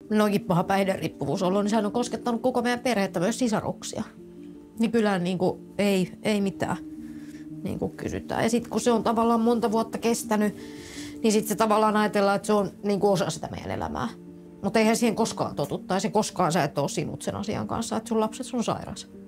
noinkin paha päihderiippuvuus ollut, niin sehän on koskettanut koko meidän perhettä, myös sisaruksia. Niin kyllä niin kuin, ei mitään niin kuin kysytään. Ja sitten kun se on tavallaan monta vuotta kestänyt, niin sitten se tavallaan ajatellaan, että se on niin kuin osa sitä meidän elämää. Mutta eihän siihen koskaan totuttaa. Se koskaan sä et ole sinut sen asian kanssa, että sun lapset on sairas.